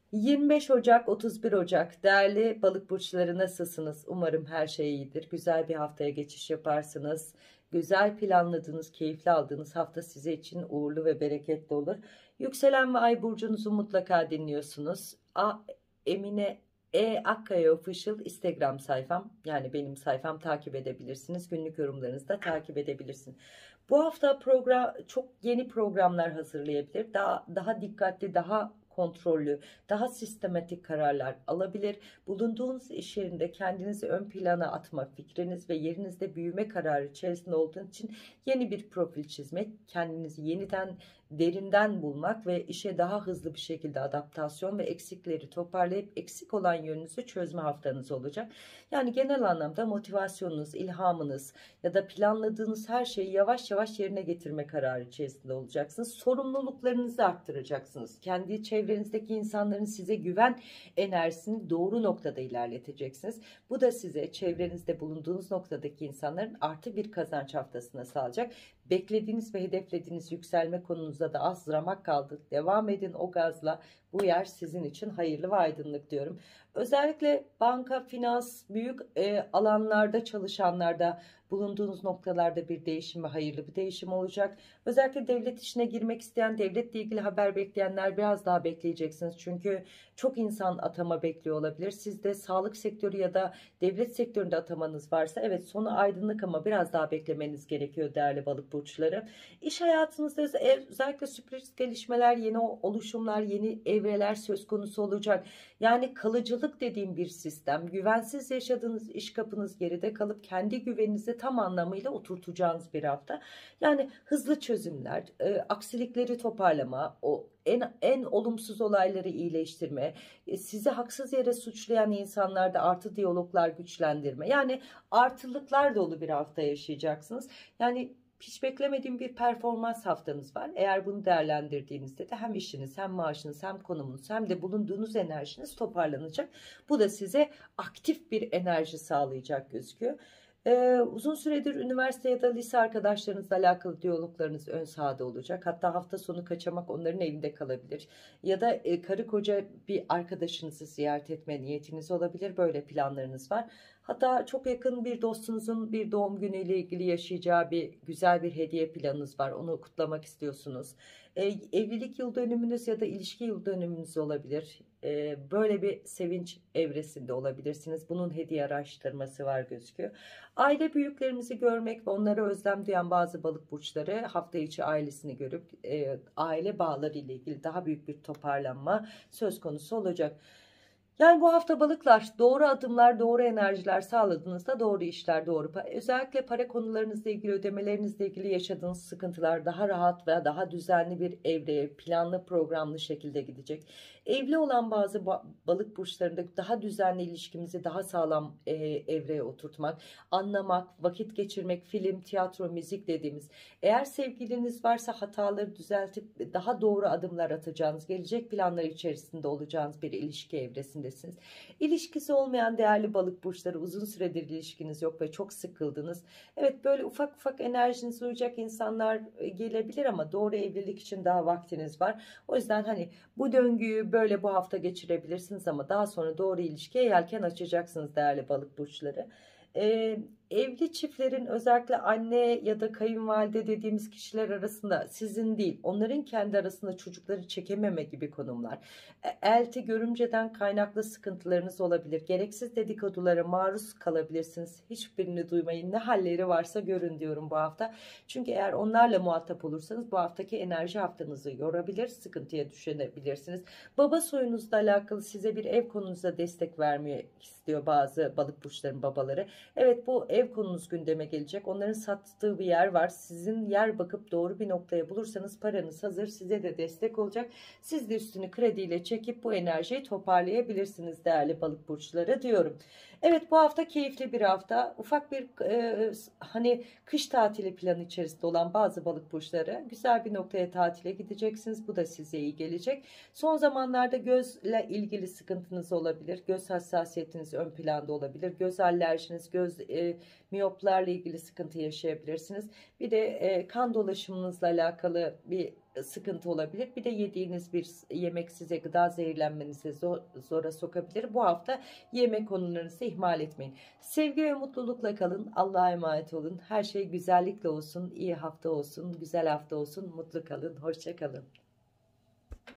25 Ocak 31 Ocak değerli balık burçları nasılsınız? Umarım her şey iyidir. Güzel bir haftaya geçiş yaparsınız. Güzel planladığınız, keyifli aldığınız hafta size için uğurlu ve bereketli olur. Yükselen ve ay burcunuzu mutlaka dinliyorsunuz. Emine Akkaya Official Instagram sayfam, yani benim sayfam, takip edebilirsiniz. Günlük yorumlarınızı da takip edebilirsiniz. Bu hafta program, çok yeni programlar hazırlayabilir. Daha dikkatli, daha kontrollü, daha sistematik kararlar alabilir. Bulunduğunuz iş yerinde kendinizi ön plana atma fikriniz ve yerinizde büyüme kararı içerisinde olduğunuz için yeni bir profil çizmek, kendinizi yeniden derinden bulmak ve işe daha hızlı bir şekilde adaptasyon ve eksikleri toparlayıp eksik olan yönünüzü çözme haftanız olacak. Yani genel anlamda motivasyonunuz, ilhamınız ya da planladığınız her şeyi yavaş yavaş yerine getirme kararı içerisinde olacaksınız. Sorumluluklarınızı arttıracaksınız. Kendi çevrenizdeki insanların size güven enerjisini doğru noktada ilerleteceksiniz. Bu da size çevrenizde bulunduğunuz noktadaki insanların artı bir kazanç haftasına sağlayacak. Beklediğiniz ve hedeflediğiniz yükselme konunuzda da az ramak kaldı. Devam edin o gazla. Bu yer sizin için hayırlı ve aydınlık diyorum. Özellikle banka, finans, büyük alanlarda çalışanlarda bulunduğunuz noktalarda bir değişim ve hayırlı bir değişim olacak. Özellikle devlet işine girmek isteyen, devletle ilgili haber bekleyenler biraz daha bekleyeceksiniz. Çünkü çok insan atama bekliyor olabilir. Siz de sağlık sektörü ya da devlet sektöründe atamanız varsa evet, sonu aydınlık ama biraz daha beklemeniz gerekiyor değerli balık burçları. İş hayatınızda özellikle sürpriz gelişmeler, yeni oluşumlar, yeni evreler söz konusu olacak. Yani kalıcılık dediğim bir sistem. Güvensiz yaşadığınız iş kapınız geride kalıp kendi güveninizi tam anlamıyla oturtacağınız bir hafta. Yani hızlı çözümler, aksilikleri toparlama, en olumsuz olayları iyileştirme, sizi haksız yere suçlayan insanlarda artı diyaloglar güçlendirme. Yani artılıklar dolu bir hafta yaşayacaksınız. Yani hiç beklemediğim bir performans haftanız var. Eğer bunu değerlendirdiğinizde de hem işiniz, hem maaşınız, hem konumunuz, hem de bulunduğunuz enerjiniz toparlanacak. Bu da size aktif bir enerji sağlayacak gözüküyor. Uzun süredir üniversite ya da lise arkadaşlarınızla alakalı diyaloglarınız ön sahada olacak. Hatta hafta sonu kaçamak onların evinde kalabilir. Ya da karı koca bir arkadaşınızı ziyaret etme niyetiniz olabilir. Böyle planlarınız var. Hatta çok yakın bir dostunuzun bir doğum günüyle ilgili yaşayacağı bir güzel bir hediye planınız var. Onu kutlamak istiyorsunuz. Evlilik yıl dönümünüz ya da ilişki yıl dönümünüz olabilir. Böyle bir sevinç evresinde olabilirsiniz. Bunun hediye araştırması var gözüküyor. Aile büyüklerimizi görmek ve onlara özlem duyan bazı balık burçları hafta içi ailesini görüp aile bağları ile ilgili daha büyük bir toparlanma söz konusu olacak. Yani bu hafta balıklar, doğru adımlar, doğru enerjiler sağladığınızda doğru işler, doğru özellikle para konularınızla ilgili, ödemelerinizle ilgili yaşadığınız sıkıntılar daha rahat ve daha düzenli bir evreye, planlı programlı şekilde gidecek. Evli olan bazı balık burçlarında daha düzenli ilişkimizi daha sağlam evreye oturtmak, anlamak, vakit geçirmek, film, tiyatro, müzik dediğimiz. Eğer sevgiliniz varsa hataları düzeltip daha doğru adımlar atacağınız, gelecek planlar içerisinde olacağınız bir ilişki evresindesiniz. İlişkisi olmayan değerli balık burçları, uzun süredir ilişkiniz yok ve çok sıkıldınız. Evet, böyle ufak ufak enerjiniz uyacak insanlar gelebilir ama doğru evlilik için daha vaktiniz var. O yüzden hani bu döngüyü böyle bu hafta geçirebilirsiniz ama daha sonra doğru ilişkiye yelken açacaksınız değerli balık burçları. Ee, Evli çiftlerin özellikle anne ya da kayınvalide dediğimiz kişiler arasında sizin değil, onların kendi arasında çocukları çekememe gibi konumlar. Elti görümceden kaynaklı sıkıntılarınız olabilir. Gereksiz dedikodulara maruz kalabilirsiniz. Hiçbirini duymayın. Ne halleri varsa görün diyorum bu hafta. Çünkü eğer onlarla muhatap olursanız bu haftaki enerji haftanızı yorabilir, sıkıntıya düşebilirsiniz. Baba soyunuzla alakalı size bir ev konunuzda destek vermeye istiyor bazı balık burçlarının babaları. Evet, bu ev konunuz gündeme gelecek. Onların sattığı bir yer var. Sizin yer bakıp doğru bir noktaya bulursanız paranız hazır. Size de destek olacak. Siz de üstünü krediyle çekip bu enerjiyi toparlayabilirsiniz değerli balık burçları diyorum. Evet, bu hafta keyifli bir hafta. Ufak bir hani kış tatili planı içerisinde olan bazı balık burçları güzel bir noktaya tatile gideceksiniz. Bu da size iyi gelecek. Son zamanlarda gözle ilgili sıkıntınız olabilir. Göz hassasiyetiniz ön planda olabilir. Göz alerjiniz, göz miyoplarla ilgili sıkıntı yaşayabilirsiniz. Bir de kan dolaşımınızla alakalı bir sıkıntı olabilir. Bir de yediğiniz bir yemek size gıda zehirlenmenize zora sokabilir. Bu hafta yemek konularınızı ihmal etmeyin. Sevgi ve mutlulukla kalın. Allah'a emanet olun. Her şey güzellikle olsun. İyi hafta olsun. Güzel hafta olsun. Mutlu kalın. Hoşça kalın.